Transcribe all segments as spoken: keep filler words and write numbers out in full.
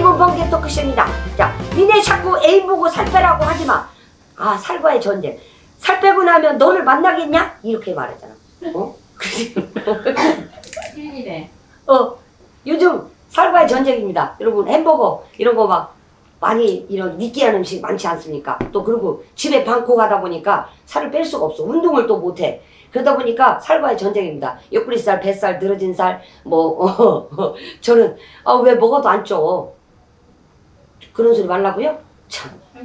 일 분 번개 토크쇼입니다. 자, 니네 자꾸 애인 보고 살 빼라고 하지마. 아, 살과의 전쟁. 살 빼고 나면 너를 만나겠냐? 이렇게 말했잖아. 어? 일이래. 어, 요즘 살과의 전쟁입니다. 여러분, 햄버거 이런 거 막 많이 이런 느끼한 음식 많지 않습니까? 또 그리고 집에 방콕 하다 보니까 살을 뺄 수가 없어. 운동을 또 못해. 그러다 보니까 살과의 전쟁입니다. 옆구리살, 뱃살, 늘어진 살, 뭐, 어, 어, 저는, 아, 왜 먹어도 안 쪄? 그런 소리 말라고요? 참.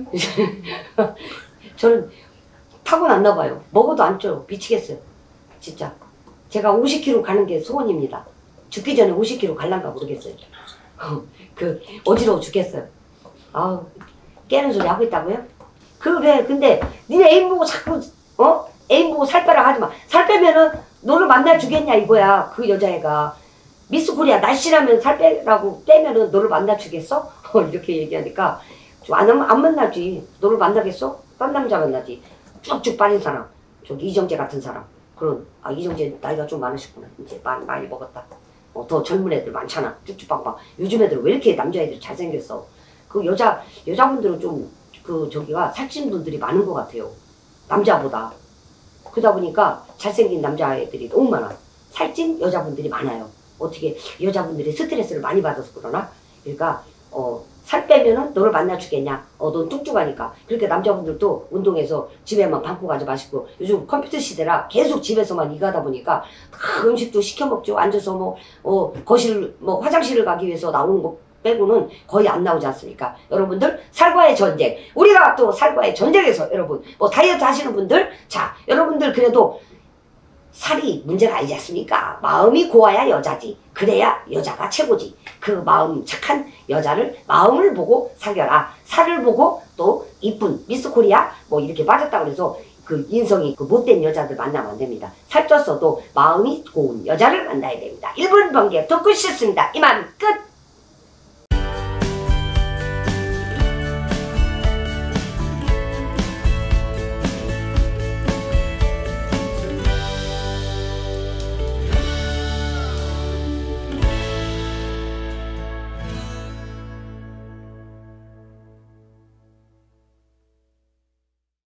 저는 타고났나 봐요. 먹어도 안 쪄요. 미치겠어요. 진짜. 제가 오십 킬로그램 가는 게 소원입니다. 죽기 전에 오십 킬로그램 갈란가 모르겠어요. 그, 어지러워 죽겠어요. 아우, 깨는 소리 하고 있다고요? 그래, 근데, 니네 애인 보고 자꾸, 어? 애인 보고 살 빼라 하지 마. 살 빼면은 너를 만나 주겠냐 이거야. 그 여자애가. 미스 코리아 날씬하면 살 빼라고 빼면은 너를 만나 주겠어? 이렇게 얘기하니까 좀 안, 안 만나지. 너를 만나겠어? 딴 남자 만나지. 쭉쭉 빠진 사람. 저기 이정재 같은 사람. 그런, 아, 이정재 나이가 좀 많으셨구나. 이제 많이, 많이 먹었다. 어, 더 젊은 애들 많잖아. 쭉쭉빵빵. 요즘 애들 왜 이렇게 남자애들 잘생겼어? 그 여자, 여자분들은 좀, 그, 저기가 살찐 분들이 많은 것 같아요. 남자보다. 그러다 보니까 잘생긴 남자애들이 너무 많아. 살찐 여자분들이 많아요. 어떻게 여자분들이 스트레스를 많이 받아서 그러나? 그러니까 어, 살 빼면은 너를 만나주겠냐? 어, 넌 뚱뚱하니까. 그러니까 남자분들도 운동해서 집에만 방콕 가지 마시고 요즘 컴퓨터 시대라 계속 집에서만 일하다 보니까 다 음식도 시켜 먹죠. 앉아서 뭐 어, 거실 뭐 화장실을 가기 위해서 나오는 거 빼고는 거의 안 나오지 않습니까? 여러분들 살과의 전쟁. 우리가 또 살과의 전쟁에서 여러분 뭐 다이어트 하시는 분들 자 여러분들 그래도 살이 문제가 아니지 않습니까? 마음이 고와야 여자지. 그래야 여자가 최고지. 그 마음 착한 여자를 마음을 보고 사겨라. 살을 보고 또 이쁜 미스 코리아 뭐 이렇게 빠졌다 그래서 그 인성이 그 못된 여자들 만나면 안 됩니다. 살쪘어도 마음이 고운 여자를 만나야 됩니다. 일 분 번개 토크쇼였습니다. 이만 끝!